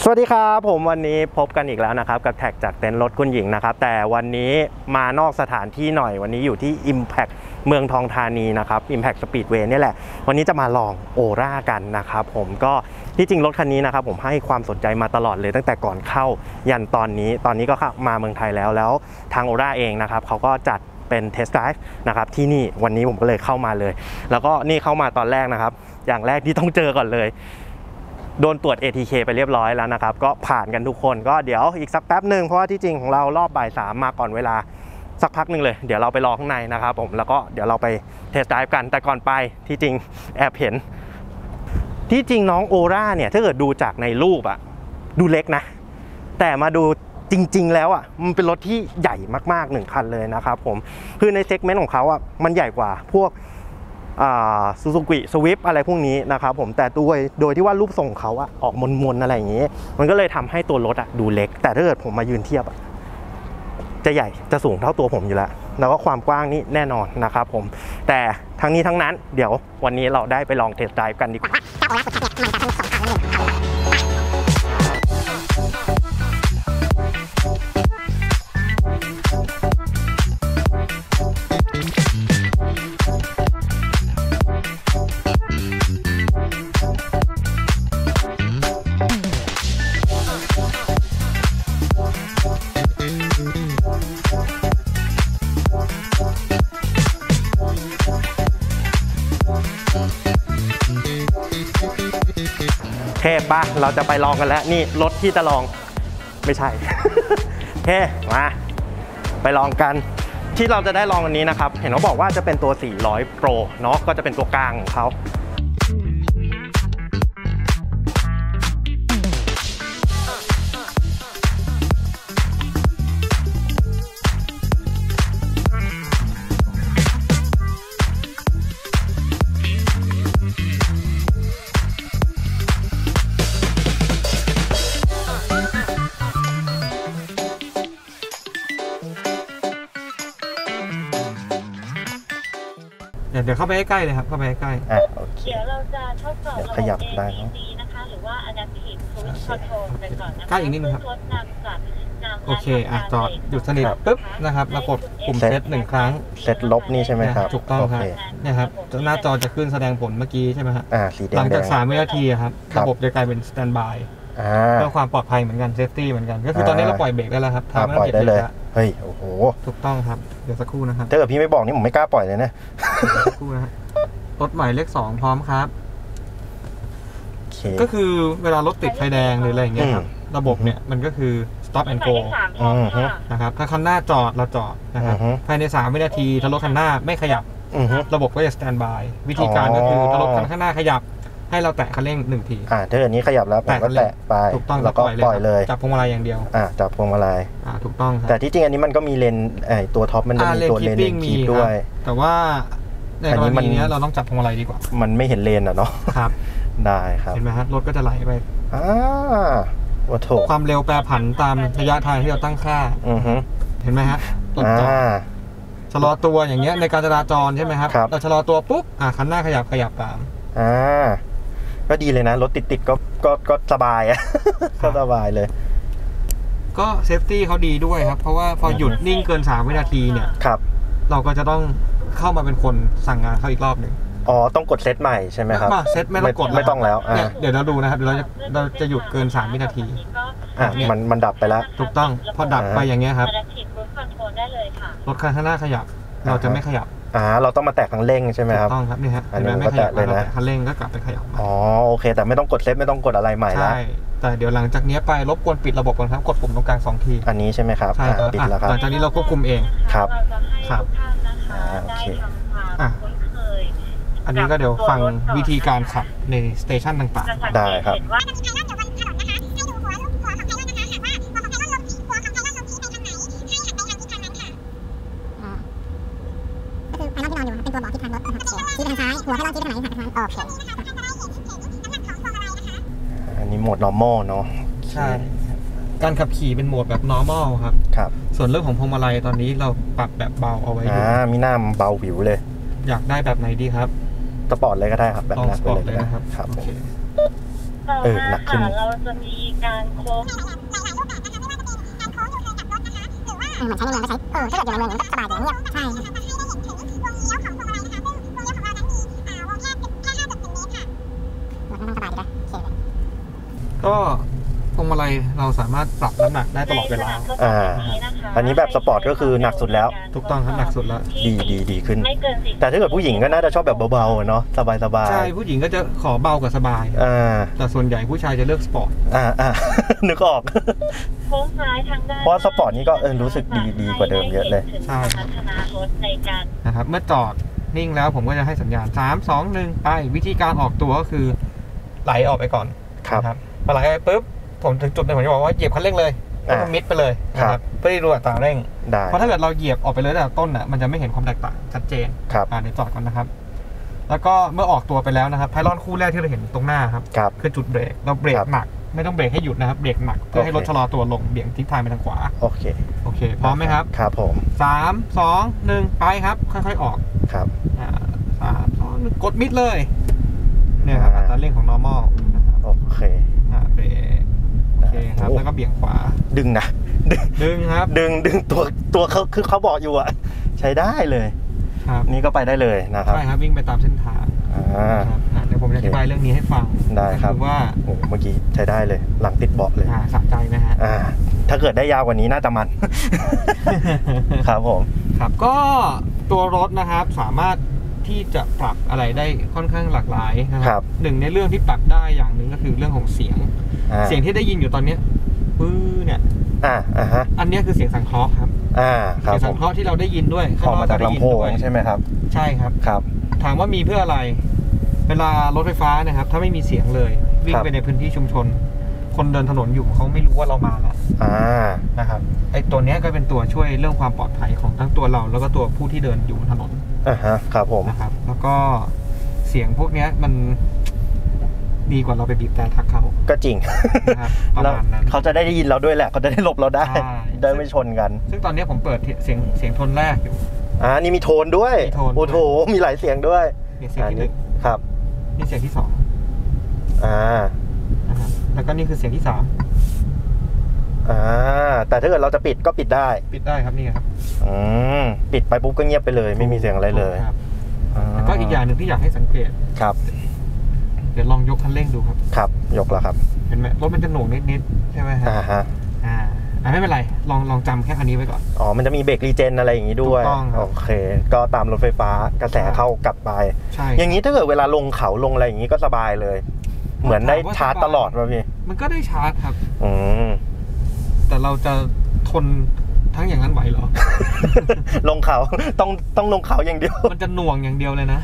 สวัสดีครับผมวันนี้พบกันอีกแล้วนะครับกับแท็กจากเต็นท์รถคุณหญิงนะครับแต่วันนี้มานอกสถานที่หน่อยวันนี้อยู่ที่ Impact เมืองทองธานีนะครับ Impact Speedway นี่แหละวันนี้จะมาลองโอร่ากันนะครับผมก็ที่จริงรถคันนี้นะครับผมให้ความสนใจมาตลอดเลยตั้งแต่ก่อนเข้ายันตอนนี้ก็มาเมืองไทยแล้วทางโอร่าเองนะครับเขาก็จัดเป็นเทสต์ไดรฟ์นะครับที่นี่วันนี้ผมก็เลยเข้ามาเลยแล้วก็นี่เข้ามาตอนแรกนะครับอย่างแรกที่ต้องเจอก่อนเลยโดนตรวจ ATK ไปเรียบร้อยแล้วนะครับก็ผ่านกันทุกคนก็เดี๋ยวอีกสักแป๊บหนึ่งเพราะว่าที่จริงของเรารอบบ่าย3มาก่อนเวลาสักพักหนึ่งเลยเดี๋ยวเราไปรอข้างในนะครับผมแล้วก็เดี๋ยวเราไปเทสต์ไดรฟ์กันแต่ก่อนไปที่จริงแอบเห็นที่จริงน้องโอร่าเนี่ยถ้าเกิดดูจากในรูปอะดูเล็กนะแต่มาดูจริงๆแล้วอ่ะมันเป็นรถที่ใหญ่มากๆ1คันเลยนะครับผมคือในเซกเมนต์ของเขาอ่ะมันใหญ่กว่าพวกซูซูกิสวิฟอะไรพวกนี้นะครับผมแต่โดยที่ว่ารูปทรงเขาอะออกมนๆอะไรอย่างนี้มันก็เลยทำให้ตัวรถอะดูเล็กแต่ถ้าเกิดผมมายืนเทียบอะจะใหญ่จะสูงเท่าตัวผมอยู่แล้วแล้วก็ความกว้างนี่แน่นอนนะครับผมแต่ทั้งนี้ทั้งนั้นเดี๋ยววันนี้เราได้ไปลองเทสต์ไดรฟ์กันดีกว่าโอเคป่ะเราจะไปลองกันแล้วนี่รถที่จะลองไม่ใช่ โอเคมาไปลองกันที่เราจะได้ลองอันนี้นะครับเห็นเขาบอกว่าจะเป็นตัว400 Pro เนาะก็จะเป็นตัวกลางของเขาเดี๋ยวเข้าไปใกล้ๆเลยครับเข้าไปใกล้โอเคเดี๋ยวเราจะทดสอบระบบ AED นะคะหรือว่า Adaptive Cruise Control ไปก่อนนะคะใกล้อีกนิดนึงครับโอเคจอดหยุดสนิทปุ๊บนะครับแล้วกดปุ่มเซต1ครั้งเซตลบนี่ใช่ไหมครับถูกต้องครับเนี่ยครับหน้าจอจะขึ้นแสดงผลเมื่อกี้ใช่ไหมครับสีแดงหลังจาก3 วินาทีครับระบบจะกลายเป็นสแตนด์บายเพื่อความปลอดภัยเหมือนกันเซฟตี้เหมือนกันก็คือตอนนี้เราปล่อยเบรกได้แล้วครับปล่อยได้เลยเฮ้ยโอ้โหถูกต้องครับเดี๋ยวสักครู่นะครับถ้าเกิดพี่ไม่บอกนี่ผมไม่กล้าปล่อยเลยนะสักครู่นะรถใหม่เลข2พร้อมครับก็คือเวลารถติดไฟแดงหรืออะไรอย่างเงี้ยครับระบบเนี่ยมันก็คือ stop and go นะครับถ้าคันหน้าจอดเราจอดนะครับภายใน3 วินาทีถ้ารถคันหน้าไม่ขยับระบบก็จะ stand by วิธีการก็คือถ้ารถคันข้างหน้าขยับให้เราแตะคันเร่ง1ทีถ้าเกิดนี้ขยับแล้วผมก็แตะไปถูกต้องแล้วก็ปล่อยเลยจับพวงมาลัยอย่างเดียวจับพวงมาลัยถูกต้องแต่ที่จริงอันนี้มันก็มีเลนตัวท็อปมันจะมีตัวเลนคีปด้วยแต่ว่าในกรณีนี้เราต้องจับพวงมาลัยดีกว่ามันไม่เห็นเลนเนาะครับได้ครับเห็นไหมฮะรถก็จะไหลไปวัตถุความเร็วแปรผันตามระยะทางที่เราตั้งค่าเห็นไหมฮะรถจอดชะลอตัวอย่างเงี้ยในการจราจรใช่ไหมครับเราชะลอตัวปุ๊บคันหน้าขยับตามก็ดีเลยนะรถติดก็สบายก็สบายเลยก็เซฟตี้เขาดีด้วยครับเพราะว่าพอหยุดนิ่งเกิน3 วินาทีเนี่ยเราก็จะต้องเข้ามาเป็นคนสั่งงานเขาอีกรอบหนึ่งต้องกดเซตใหม่ใช่ไหมครับเซตไม่ต้องกดไม่ต้องแล้วเดี๋ยวเราดูนะครับเราจะหยุดเกิน3 วินาทีมันดับไปแล้วถูกต้องพอดับไปอย่างเงี้ยครับรถคันข้างหน้าขยับเราจะไม่ขยับเราต้องมาแตะคันเร่งใช่ไหมครับถูกต้องครับนี่ฮะอันนี้ไม่ขยับเลยนะคันเร่งก็กลับไปขยับโอเคแต่ไม่ต้องกดเซตไม่ต้องกดอะไรใหม่แล้วใช่แต่เดี๋ยวหลังจากนี้ไปรบกวนปิดระบบก่อนครับกดปุ่มตรงกลาง2 ทีอันนี้ใช่ไหมครับใช่ครับปิดแล้วครับหลังจากนี้เราควบคุมเองครับโอเคอันนี้ก็เดี๋ยวฟังวิธีการขับในสเตชันต่างๆได้ครับเป็นตัวบอกทิศทางรถชี้ไปทางซ้ายหัวให้เราชี้ไปทางไหนหันไปทางโอเคอันนี้โหมด normal เนาะใช่การขับขี่เป็นโหมดแบบ normal ครับส่วนเรื่องของพวงมาลัยตอนนี้เราปรับแบบเบาเอาไว้มีหน้าเบาวิวเลยอยากได้แบบไหนดีครับสปอร์ตเลยก็ได้ครับแบบสปอร์ตเลยนะครับครับต่อหนัมากขึ้นค่ะเราจะมีการโค้งเหมือนใช้ในเมืองก็ใช้ถ้าเกิดอยู่ในเมืองก็สบายอยู่เงียบใช่ค่ะมันให้ได้เห็นถึงวงเลี้ยวของพวงมาลัยนะคะซึ่งวงเลี้ยวของเรานั้นมีวงแยกแค่50 เซนติเมตรค่ะมันต้องสบายดีนะโอเคเลยก็พวงมาลัยเราสามารถปรับน้ำหนักได้ตลอดเวลาอันนี้แบบสปอร์ตก็คือหนักสุดแล้วถูกต้องครับหนักสุดแล้วดีขึ้นไม่เกิน10 แต่ถ้าเกิดผู้หญิงก็น่าจะชอบแบบเบาๆเนาะสบายใช่ผู้หญิงก็จะขอเบากับสบาย แต่ส่วนใหญ่ผู้ชายจะเลือกสปอร์ตนึกออกโค้งซ้ายทางด้านเพราะสปอร์ตนี่ก็รู้สึกดีกว่าเดิมเยอะเลยใช่พัฒนารถในการนะครับเมื่อจอดนิ่งแล้วผมก็จะให้สัญญาณ3 2 1ไปวิธีการออกตัวก็คือไหลออกไปก่อนครับนะพอไหลไปปุ๊บผมถึงจุดหนึ่งผมจะบอกว่าเหยียบคันเร่งเลยแล้วก็มิดไปเลยนะครับเพื่อที่รู้อัตราเร่งได้เพราะถ้าเกิดเราเหยียบออกไปเลยตั้งแต่ต้นน่ะมันจะไม่เห็นความแตกต่างชัดเจนครับเดี๋ยวจอดก่อนนะครับ แล้วก็เมื่อออกตัวไปแล้วนะครับไพลอนคู่แรกที่เราเห็นตรงหน้าครับครับคือจุดเบรกเราเบรกครับหนักไม่ต้องเบรกให้หยุดนะครับเบรกหนักเพื่อให้โอเครถชะลอตัวลงเบี่ยงทิศทางไปทางขวาโอเคโอเคพร้อมไหมครับครับผม 3 2 1ไปครับค่อยๆออกครับ 3 2 1กดมิดเลยเนี่ยครับอัตราเร่งของ normal นะครับโอเคเบรกโอเคครับแล้วก็เบี่ยงขวาดึงนะดึงครับดึงตัวเขาคือเขาบอกอยู่อะใช้ได้เลยครับนี่ก็ไปได้เลยนะครับใช่ครับวิ่งไปตามเส้นทาง ครับเดี๋ยวผมจะอธิบายเรื่องนี้ให้ฟังได้ครับอว่าโอ้เมื่อกี้ใช้ได้เลย หลังติดเบาะเลยสะใจไหมฮะถ้าเกิดได้ยาวกว่านี้น่าจะมัน ครับผมครับก็ตัวรถนะครับสามารถที่จะปรับอะไรได้ค่อนข้างหลากหลายนะคครัรับบ หนึ่งในเรื่องที่ปรับได้อย่างหนึ่งก็คือเรื่องของเสียง เสียงที่ได้ยินอยู่ตอนเนี้ยปื้อเนี่ยฮะอันเนี้ยคือเสียงสังเคราะห์ครับครับเสียงผสัมงเคราะห์ที่เราได้ยินด้วยออกมาจากลำโพงใช่ไหมครับใช่ครับครับถามว่ามีเพื่ออะไร เวลารถไฟฟ้านะครับ ถ้าไม่มีเสียงเลยวิ่งครับไปในพื้นที่ชุมชน คนเดินถนนอยู่เขาไม่รู้ว่าเรามาแล้ว นะครับไอ้ตัวเนี้ยก็เป็นตัวช่วยเรื่องความปลอดภัยของทั้งตัวเราแล้วก็ตัวผู้ที่เดินอยู่บนถนนครับผมนะครับ แล้วก็เสียงพวกเนี้ยมันดีกว่าเราไปบีบแต่ทักเขาก็จริงนะครับประแล้วมาณนั้นเขาจะได้ยินเราด้วยแหละเขาจะได้หลบเราได้ใช่ได้ไม่ชนกันซึ่งตอนเนี้ยผมเปิดเสียงโทนแรกอยู่นี่มีโทนด้วยมีโทนโอ้โหมีหลายเสียงด้วยนี่เสียงที่หนึ่งครับนี่เสียงที่สอง นะครับแล้วก็นี่คือเสียงที่สามแต่ถ้าเกิดเราจะปิดก็ปิดได้ปิดได้ครับนี่ครับปิดไปปุ๊บก็เงียบไปเลย ไม่มีเสียงอะไรเลยครับแล้วก็อีกอย่างหนึ่งที่อยากให้สังเกตครับเดี๋ยวลองยกคันเร่งดูครับครับยกแล้วครับเห็นไหมรถมันจะหน่วงนิดๆใช่ไหมฮะฮะไม่เป็นไรลองจำแค่อันนี้ไว้ก่อนมันจะมีเบรกรีเจนอะไรอย่างนี้ด้วยถูกต้องครับโอเค ก็ตามรถไฟฟ้ากระแสเข้ากลับไปใช่อย่างนี้ถ้าเกิดเวลาลงเขาลงอะไรอย่างนี้ก็สบายเลย เหมือนได้ชาร์จตลอดป่ะพี่มันก็ได้ชาร์จครับอืมแต่เราจะทนทั้งอย่างนั้นไหวเหรอลงเขาต้องลงเขาอย่างเดียวมันจะหน่วงอย่างเดียวเลยนะ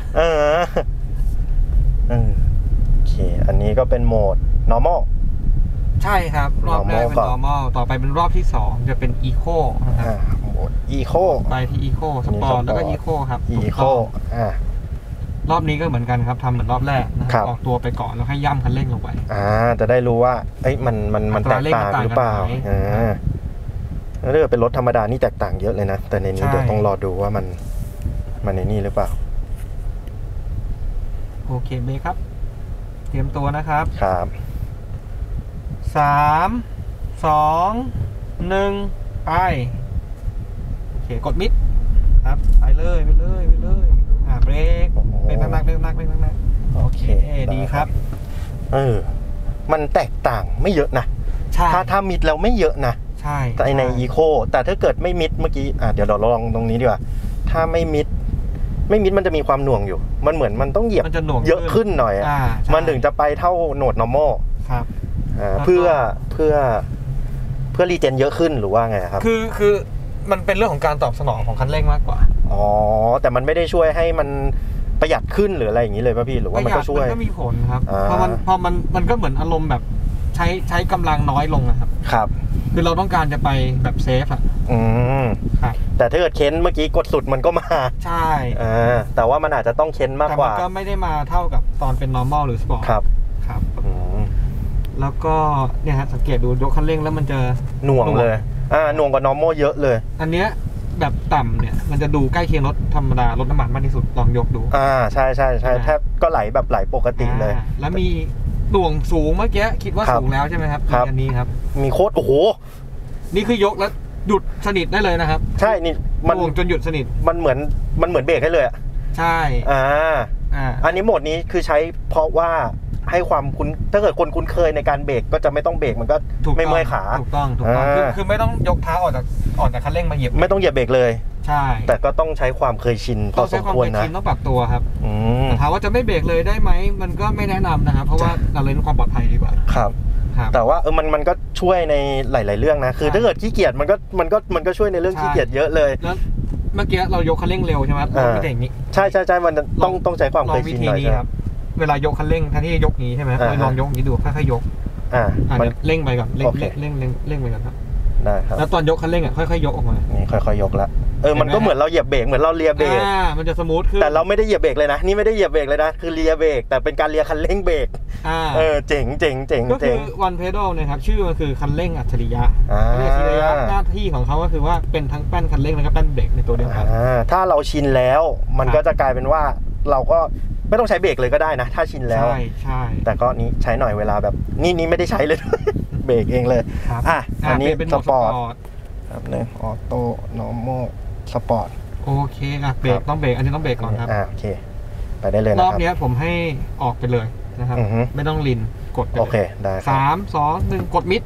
โอเค อันนี้ก็เป็นโหมด normal ใช่ครับ รอบแรกเป็น normal ก่อน normal ต่อไปเป็นรอบที่ 2 จะเป็น eco นะครับโหมด eco ไปที่ eco สปอร์ตแล้วก็ eco ครับถูก eco ต้องรอบนี้ก็เหมือนกันครับทำเหมือนรอบแรกนะคครัรับบ ออกตัวไปก่อนแล้วให้ย่ำคันเร่งลงไปจะได้รู้ว่ามันแตกต่างหรือเปล่าอัตราเร่งมันต่างกันไหมแล้วถ้าเกิดเป็นรถธรรมดานี่แตกต่างเยอะเลยนะ แต่ในนี้ใช่เดี๋ยวต้องรอดูว่ามันในนี่หรือเปล่าโอเคเบรกครับ เตรียมตัวนะครับครับ 3 2 1ไปโอเคกดมิดครับไปเลยเบรกโอ้โหเป็นนักโอเคดีครับมันแตกต่างไม่เยอะนะใช่ถ้ามิดแล้วไม่เยอะนะใช่แต่ในอีโคแต่ถ้าเกิดไม่มิดเมื่อกี้เดี๋ยวเราลองตรงนี้ดีกว่าถ้าไม่มิดมันจะมีความหน่วงอยู่ มันเหมือนมันต้องเหยียบมันจะหน่วงเยอะขึ้นหน่อยใช่มันถึงจะไปเท่าโหนด normal ครับเพื่อรีเจนเยอะขึ้นหรือว่าไงครับคือมันเป็นเรื่องของการตอบสนองของคันเร่งมากกว่าแต่มันไม่ได้ช่วยให้มันประหยัดขึ้นหรืออะไรอย่างนี้เลยป่ะพี่หรือว่ามันก็ช่วยมันก็มีผลครับอ่าพอมันก็เหมือนอารมณ์แบบใช้กำลังน้อยลงนะครับครับคือเราต้องการจะไปแบบเซฟอ่ะ ครับแต่ถ้าเกิดเค้นเมื่อกี้กดสุดมันก็มาใช่แต่ว่ามันอาจจะต้องเค้นมากแต่กมัว่าก็ไม่ได้มาเท่ากับตอนเป็น normal หรือ sport ครับครับอืมแล้วก็เนี่ยฮะสังเกตดูยกคันเร่งแล้วมันจะหน่วงเลยหน่วงกว่า normal เยอะเลยอันเนี้ยแบบต่ำเนี่ยมันจะดูใกล้เคียงรถธรรมดารถน้ำมันมากที่สุดลองยกดูใช่แทบก็ไหลแบบไหลปกติเลยแล้วมีหน่วงสูงเมื่อกี้คิดว่าสูงแล้วใช่ไหมครับอันนี้ครับมีโคตรโอ้โหนี่คือยกแล้วหยุดสนิทได้เลยนะครับใช่นี่มันจนหยุดสนิทมันเหมือนเบรกให้เลยใช่อันนี้โหมดนี้คือใช้เพราะว่าให้ความคุ้นถ้าเกิดคนคุ้นเคยในการเบรกก็จะไม่ต้องเบรกมันก็ไม่เมื่อยขาถูกต้องคือไม่ต้องยกเท้าออกจากคันเร่งมาเหยียบไม่ต้องเหยียบเบรกเลยใช่แต่ก็ต้องใช้ความเคยชินพอสมควรนะต้องปรับตัวครับถามว่าจะไม่เบรกเลยได้ไหมมันก็ไม่แนะนำนะครับเพราะว่าเราเน้นความปลอดภัยดีกว่าครับแต่ว่ามันก็ช่วยในหลายๆเรื่องนะคือถ้าเกิดขี้เกียจมันก็ช่วยในเรื่องขี้เกียจเยอะเลยแล้วเมื่อกี้เรายกคันเร่งเร็วใช่ไหมไม่ได้อย่างนี้ใช่มันต้องใช้ความเคยชินหน่อยครับเวลายกคันเร่งแทนที่จะยกนี้ใช่ไหมลองยกนี้ดูค่อยๆยกเร่งไปก่อนเร่งไปก่อนครับได้ครับแล้วตอนยกคันเร่งค่อยๆยกออกมานี่ค่อยๆยกแล้วมันก็เหมือนเราเหยียบเบรกเหมือนเราเลียเบรกมันจะสมูทขึ้นแต่เราไม่ได้เหยียบเบรกเลยนะนี่ไม่ได้เหยียบเบรกเลยนะคือเลียเบรกแต่เป็นการเลียคันเร่งเบรกเจ๋งก็คือ one pedal นะครับชื่อมันคือคันเร่งอัจฉริยะหน้าที่ของเขาก็คือว่าเป็นทั้งแป้นคันเร่งแล้วก็แป้นเบรกในตัวเดียวกันถ้าเราชินแล้วมันก็จะกลายเป็นว่าเราก็ไม่ต้องใช้เบรกเลยก็ได้นะถ้าชินแล้วใช่แต่ก็นี้ใช้หน่อยเวลาแบบนี่ไม่ได้ใช้เลยเบรกเองเลยอันนี้สปอร์ตครับเนี่ยออโต้นอร์มอลสปอร์ตโอเคเบรกต้องเบรกอันนี้ต้องเบรกก่อนครับโอเคไปได้เลยนะครับรอบนี้ผมให้ออกไปเลยนะครับไม่ต้องลินกดไปเลยโอเคได้ 3 2 1กดมิด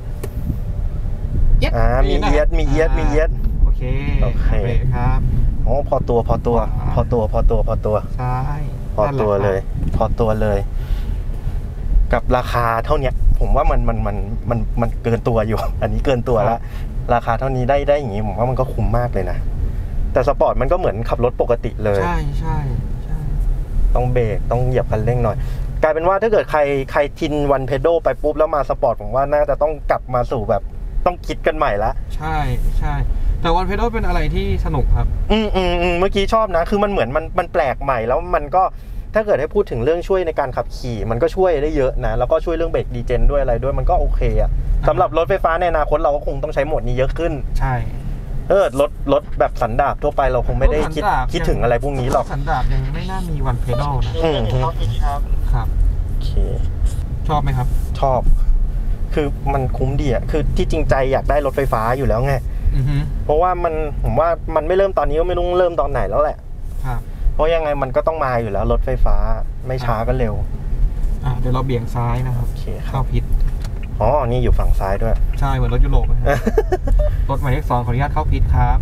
มีเอียดโอเคเบรกครับพอตัวใช่พอตัวเลยกับราคาเท่านี้ผมว่ามันเกินตัวอยู่อันนี้เกินตัวแล้วราคาเท่านี้ได้อย่างนี้ผมว่ามันก็คุ้มมากเลยนะแต่สปอร์ตมันก็เหมือนขับรถปกติเลยใช่ต้องเบรกต้องเหยียบคันเร่งหน่อยกลายเป็นว่าถ้าเกิดใครทินวันเพดลไปปุ๊บแล้วมาสปอร์ตผมว่าน่าจะต้องกลับมาสู่แบบต้องคิดกันใหม่ละใช่แต่วันเพดลเป็นอะไรที่สนุกครับเมื่อกี้ชอบนะคือมันเหมือนมันแปลกใหม่แล้วมันก็ถ้าเกิดให้พูดถึงเรื่องช่วยในการขับขี่มันก็ช่วยได้เยอะนะแล้วก็ช่วยเรื่องเบรกดีเจนด้วยอะไรด้วยมันก็โอเคอะสำหรับรถไฟฟ้าในอนาคตเราก็คงต้องใช้โหมดนี้เยอะขึ้นใช่รถแบบสันดาปทั่วไปเราคงไม่ได้คิดถึงอะไรพวกนี้หรอกสันดาปยังไม่น่ามีวันเพดลนะครับโอเคชอบไหมครับชอบคือมันคุ้มดีอ่ะคือที่จริงใจอยากได้รถไฟฟ้าอยู่แล้วไงเพราะว่าผมว่ามันไม่เริ่มตอนนี้ก็ไม่ต้องเริ่มตอนไหนแล้วแหละเพราะยังไงมันก็ต้องมาอยู่แล้วรถไฟฟ้าไม่ช้าก็เร็วเดี๋ยวเราเบี่ยงซ้ายนะครับโอเคเข้าพิษนี่อยู่ฝั่งซ้ายด้วยใช่เหมือนรถยุโรปรถหมายเลข 2ขออนุญาตเข้าพิษครับ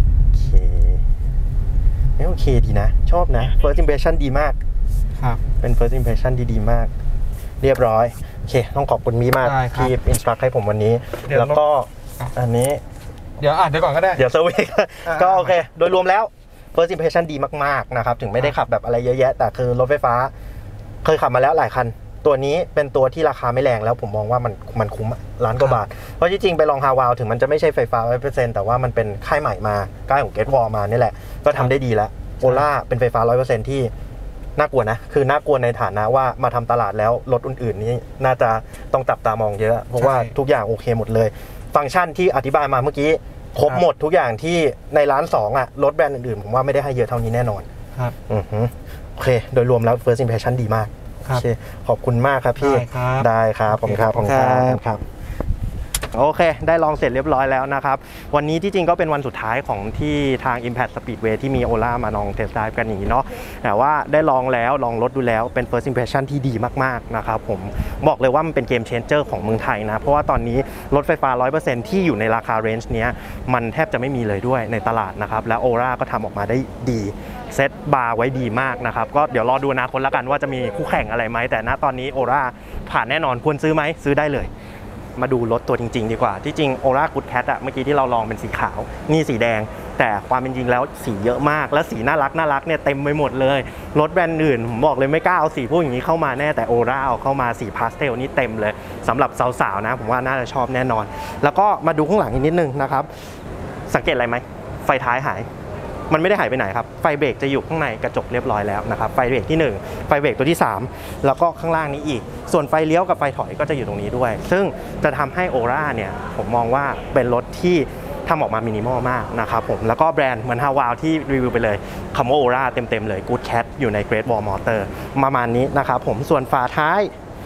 โอเคดีนะชอบนะ first impression ดีมากครับเป็น first impression ดีมากเรียบร้อยโอเคต้องขอบคุณมีมากที่อินสตรัคให้ผมวันนี้แล้วก็อันนี้เดี๋ยวก่อนก็ได้เดี๋ยวเซอร์เวย์ก็โอเคโดยรวมแล้ว first impression ดีมากๆนะครับถึงไม่ได้ขับแบบอะไรเยอะแยะแต่คือรถไฟฟ้าเคยขับมาแล้วหลายคันตัวนี้เป็นตัวที่ราคาไม่แรงแล้วผมมองว่ามันคุ้มล้านกว่าบาทเพราะจริงๆไปลองฮาวาวถึงมันจะไม่ใช่ไฟฟ้า 100% แต่ว่ามันเป็นค่ายใหม่มาค่ายของ Great Wall มานี่แหละก็ทำได้ดีแล้วโอล่าเป็นไฟฟ้า 100% ที่น่ากลัวนะคือน่ากลัวในฐานะว่ามาทำตลาดแล้วรถอื่นๆนี้น่าจะต้องจับตามองเยอะเพราะว่าทุกอย่างโอเคหมดเลยฟังก์ชันที่อธิบายมาเมื่อกี้ครบหมดทุกอย่างที่ในร้าน2รถแบรนด์อื่นๆผมว่าไม่ได้ให้เยอะเท่านี้แน่นอนครับโอเคโดยรวมแล้ว first impression ดีมากโอเคขอบคุณมากครับพี่ได้ครับผมครับโอเคได้ลองเสร็จเรียบร้อยแล้วนะครับวันนี้ที่จริงก็เป็นวันสุดท้ายของที่ทาง Impact Speedway ที่มีโอล่ามาลองเทสต์ไดรฟ์กันอย่างนี้เนาะแต่ว่าได้ลองรถดูแล้วเป็น first impression ที่ดีมากๆนะครับผมบอกเลยว่ามันเป็นเกมเชนเจอร์ของเมืองไทยนะเพราะว่าตอนนี้รถไฟฟ้า 100% ที่อยู่ในราคาเรนจ์เนี้ยมันแทบจะไม่มีเลยด้วยในตลาดนะครับแล้วโอล่าก็ทำออกมาได้ดีเซตบาร์ไว้ดีมากนะครับก็เดี๋ยวรอดูอนาคตแล้วกันว่าจะมีคู่แข่งอะไรไหมแต่ณตอนนี้โอล่าผ่านแน่นอนควรซื้อไหมซื้อได้เลยมาดูรถตัวจริงๆดีกว่าที่จริงโอล่ากู๊ดแคทเมื่อกี้ที่เราลองเป็นสีขาวนี่สีแดงแต่ความเป็นจริงแล้วสีเยอะมากและสีน่ารักเนี่ยเต็มไปหมดเลยรถแบรนด์อื่นผมบอกเลยไม่กล้าเอาสีพวกอย่างนี้เข้ามาแน่แต่โอล่าเอาเข้ามาสีพาสเทลนี่เต็มเลยสำหรับสาวๆนะผมว่าน่าจะชอบแน่นอนแล้วก็มาดูข้างหลังอีกนิดนึงนะครับสังเกตอะไรไหมไฟท้ายหายมันไม่ได้หายไปไหนครับไฟเบรกจะอยู่ข้างในกระจกเรียบร้อยแล้วนะครับไฟเบรกที่1ไฟเบรกตัวที่3แล้วก็ข้างล่างนี้อีกส่วนไฟเลี้ยวกับไฟถอยก็จะอยู่ตรงนี้ด้วยซึ่งจะทำให้โอล่าเนี่ยผมมองว่าเป็นรถที่ทำออกมามินิมอลมากนะครับผมแล้วก็แบรนด์เหมือนฮาวาวที่รีวิวไปเลยคำว่าโอล่าเต็มๆเลย Good Cat อยู่ใน Great Wall Motor ประมาณนี้นะครับผมส่วนฝาท้าย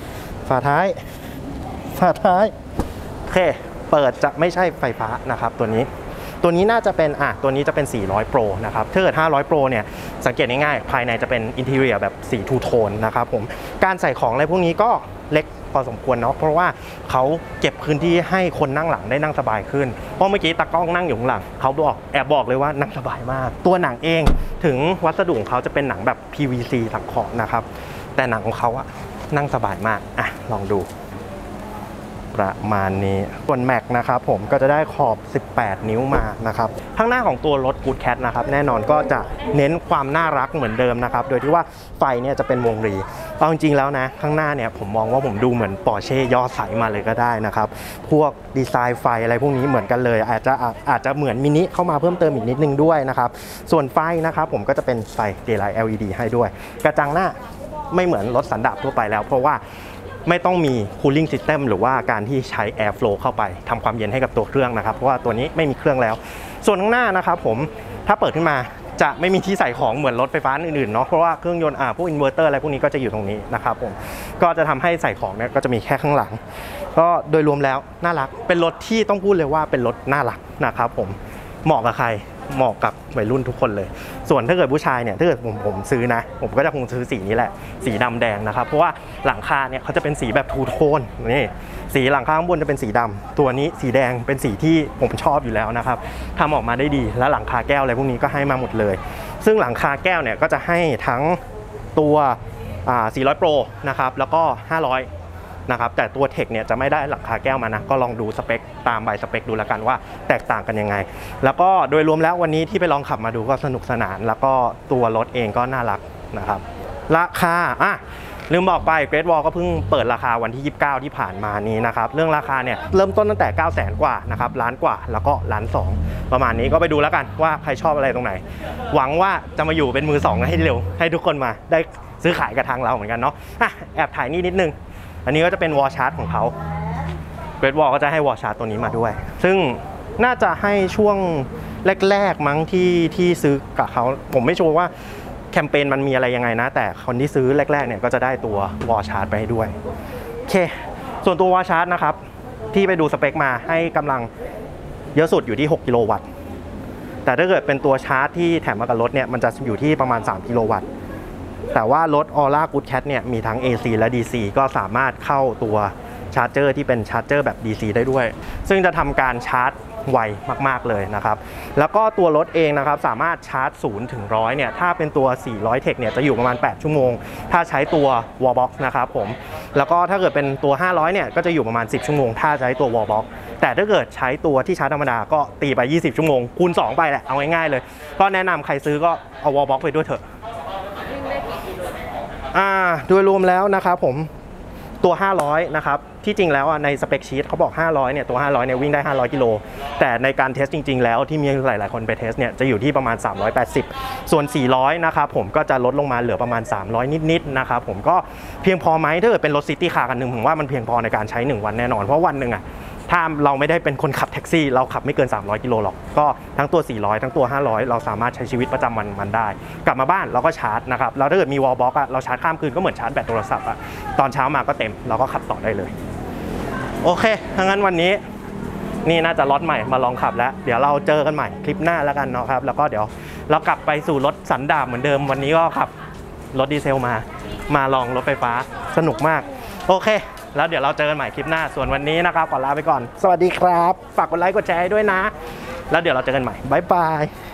ฝาท้ายโอเคเปิดจะไม่ใช่ไฟฟ้านะครับตัวนี้น่าจะเป็นตัวนี้จะเป็น400 Pro นะครับถ้าเกิด500 Pro เนี่ยสังเกตง่ายๆภายในจะเป็นอินทีเรียแบบสีทูโทนนะครับผมการใส่ของอะไรพวกนี้ก็เล็กพอสมควรเนาะเพราะว่าเขาเก็บพื้นที่ให้คนนั่งหลังได้นั่งสบายขึ้นเพราะเมื่อกี้ตากล้องนั่งอยู่ข้างหลังเขาแอบบอกเลยว่านั่งสบายมากตัวหนังเองถึงวัสดุของเขาจะเป็นหนังแบบ PVC สังเคราะห์นะครับแต่หนังของเขานั่งสบายมากลองดูประมาณนี้ส่วนแม็กนะครับผมก็จะได้ขอบ18 นิ้วมานะครับข้างหน้าของตัวรถ Good Cat นะครับแน่นอนก็จะเน้นความน่ารักเหมือนเดิมนะครับโดยที่ว่าไฟเนี่ยจะเป็นวงรีเอาจริงๆแล้วนะข้างหน้าเนี่ยผมมองว่าผมดูเหมือน Porsche ย่อสายมาเลยก็ได้นะครับพวกดีไซน์ไฟอะไรพวกนี้เหมือนกันเลยอาจจะเหมือนมินิเข้ามาเพิ่มเติมอีกนิดนึงด้วยนะครับส่วนไฟนะครับผมก็จะเป็นไฟ Daylight LED ให้ด้วยกระจังหน้าไม่เหมือนรถสันดาปทั่วไปแล้วเพราะว่าไม่ต้องมี cooling system หรือว่าการที่ใช้ air flow เข้าไปทำความเย็นให้กับตัวเครื่องนะครับเพราะว่าตัวนี้ไม่มีเครื่องแล้วส่วนข้างหน้านะครับผมถ้าเปิดขึ้นมาจะไม่มีที่ใส่ของเหมือนรถไฟฟ้าอื่นๆเนาะเพราะว่าเครื่องยนต์พวกอินเวอร์เตอร์อะไรพวกนี้ก็จะอยู่ตรงนี้นะครับผมก็จะทำให้ใส่ของเนี่ยก็จะมีแค่ข้างหลังก็โดยรวมแล้วน่ารักเป็นรถที่ต้องพูดเลยว่าเป็นรถน่ารักนะครับผมเหมาะกับใครเหมาะกับวัยรุ่นทุกคนเลยส่วนถ้าเกิดผู้ชายเนี่ยถ้าเกิดผมซื้อนะผมก็จะคงซื้อสีนี้แหละสีดำแดงนะครับเพราะว่าหลังคาเนี่ยเขาจะเป็นสีแบบทูโทนนี่สีหลังคาข้างบนจะเป็นสีดำตัวนี้สีแดงเป็นสีที่ผมชอบอยู่แล้วนะครับทำออกมาได้ดีและหลังคาแก้วอะไรพวกนี้ก็ให้มาหมดเลยซึ่งหลังคาแก้วเนี่ยก็จะให้ทั้งตัว400 Pro นะครับแล้วก็500นะครับแต่ตัวเทคเนี่ยจะไม่ได้หลังคาแก้วมานะก็ลองดูสเปคตามใบสเปคดูแล้วกันว่าแตกต่างกันยังไงแล้วก็โดยรวมแล้ววันนี้ที่ไปลองขับมาดูก็สนุกสนานแล้วก็ตัวรถเองก็น่ารักนะครับราคาลืมบอกไป Great Wall ก็เพิ่งเปิดราคาวันที่29ที่ผ่านมานี้นะครับเรื่องราคาเนี่ยเริ่มต้นตั้งแต่ 900,000 กว่านะครับล้านกว่าแล้วก็ล้าน2ประมาณนี้ก็ไปดูแล้วกันว่าใครชอบอะไรตรงไหนหวังว่าจะมาอยู่เป็นมือ2ให้เร็วให้ทุกคนมาได้ซื้อขายกับทางเราเหมือนกันเนาะแอบถ่ายนิดนึงอันนี้ก็จะเป็นวอลชาร์จของเขาเกรดวอลก็จะให้วอลชาร์จตัวนี้มาด้วยซึ่งน่าจะให้ช่วงแรกๆมั้งที่ซื้อกับเขาผมไม่ชัวร์ว่าแคมเปญมันมีอะไรยังไงนะแต่คนที่ซื้อแรกๆเนี่ยก็จะได้ตัววอลชาร์จไปให้ด้วยโอเคส่วนตัววอลชาร์จนะครับที่ไปดูสเปคมาให้กำลังเยอะสุดอยู่ที่6กิโลวัตต์แต่ถ้าเกิดเป็นตัวชาร์จที่แถมมากับรถเนี่ยมันจะอยู่ที่ประมาณ3กิโลวัตต์แต่ว่ารถ Aura Good Cat เนี่ยมีทั้ง AC และ DC ก็สามารถเข้าตัวชาร์จเจอร์ที่เป็นชาร์จเจอร์แบบ DC ได้ด้วยซึ่งจะทำการชาร์จไวมากๆเลยนะครับแล้วก็ตัวรถเองนะครับสามารถชาร์จ0 ถึง 100เนี่ยถ้าเป็นตัว400 Tech เนี่ยจะอยู่ประมาณ8ชั่วโมงถ้าใช้ตัว Wallbox นะครับผมแล้วก็ถ้าเกิดเป็นตัว500เนี่ยก็จะอยู่ประมาณ10ชั่วโมงถ้าใช้ตัว Wallbox แต่ถ้าเกิดใช้ตัวที่ชาร์จธรรมดาก็ตีไป20ชั่วโมงคูณ2ไปแหละเอาง่ายๆเลยก็แนะนำใครซื้อก็เอา Wallbox ไปด้วยเถอะโดยรวมแล้วนะครับผมตัว500นะครับที่จริงแล้วในสเปคชีตเขาบอก500เนี่ยตัว500เนี่ยวิ่งได้500กิโลแต่ในการเทสจริงๆแล้วที่มีหลายๆคนไปเทสเนี่ยจะอยู่ที่ประมาณ380ส่วน400นะครับผมก็จะลดลงมาเหลือประมาณ300นิดๆนะครับผมก็เพียงพอไหมถ้าเกิดเป็นรถซิตี้คาร์กันหนึ่งผมว่ามันเพียงพอในการใช้1วันแน่นอนเพราะวันหนึ่งถ้าเราไม่ได้เป็นคนขับแท็กซี่เราขับไม่เกิน300กิโลหรอกก็ทั้งตัว400ทั้งตัว500เราสามารถใช้ชีวิตประจำวันมันได้กลับมาบ้านเราก็ชาร์จนะครับแล้วถ้าเกิดมีวอลบ็อกเราชาร์จข้ามคืนก็เหมือนชาร์จแบตโทรศัพท์ตอนเช้ามาก็เต็มเราก็ขับต่อได้เลยโอเคถ้างั้นวันนี้นี่น่าจะล็อตใหม่มาลองขับแล้วเดี๋ยวเราเจอกันใหม่คลิปหน้าแล้วกันเนาะครับแล้วก็เดี๋ยวเรากลับไปสู่รถสันดาปเหมือนเดิมวันนี้ก็ขับรถดีเซลมาลองรถไฟฟ้าสนุกมากโอเคแล้วเดี๋ยวเราเจอกันใหม่คลิปหน้าส่วนวันนี้นะครับขอลาไปก่อนสวัสดีครับฝากกดไลค์กดแชร์ให้ด้วยนะแล้วเดี๋ยวเราเจอกันใหม่บ๊ายบาย